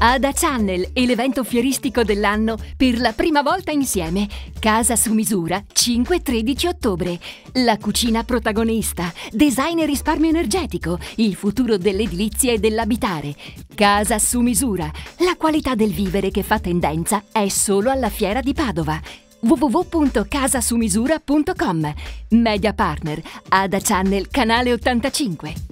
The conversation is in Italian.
Ada Channel e l'evento fieristico dell'anno per la prima volta insieme. Casa su misura, 5-13 ottobre. La cucina protagonista, design e risparmio energetico, il futuro dell'edilizia e dell'abitare. Casa su misura, la qualità del vivere che fa tendenza è solo alla Fiera di Padova. www.casasumisura.com. Media partner, Ada Channel, canale 85.